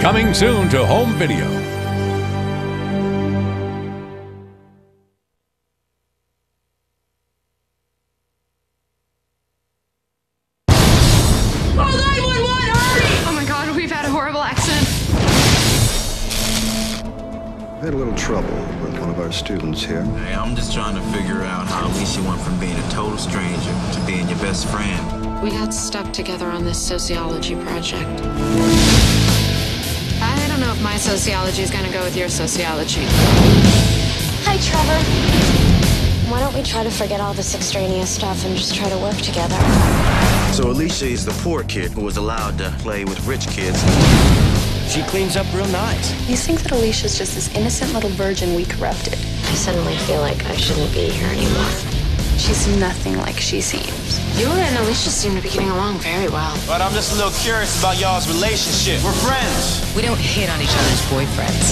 Coming soon to home video. We had a little trouble with one of our students here. Hey, I'm just trying to figure out how Alicia went from being a total stranger to being your best friend. We got stuck together on this sociology project. I don't know if my sociology is gonna go with your sociology. Hi, Trevor. Why don't we try to forget all this extraneous stuff and just try to work together? So Alicia is the poor kid who was allowed to play with rich kids. She cleans up real nice. You think that Alicia's just this innocent little virgin we corrupted? I suddenly feel like I shouldn't be here anymore. She's nothing like she seems. You and Alicia seem to be getting along very well. But I'm just a little curious about y'all's relationship. We're friends. We don't hit on each other's boyfriends.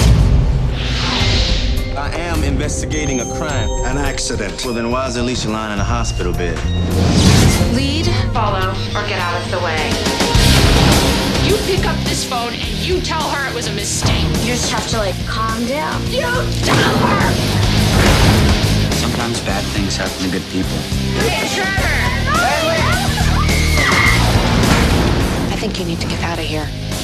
I am investigating a crime. An accident. Well, then why is Alicia lying in a hospital bed? Lead, follow, or get out of the way. You pick up this phone and you tell her it was a mistake. You just have to, calm down. You tell her! Sometimes bad things happen to good people. Hey, Trevor! I think you need to get out of here.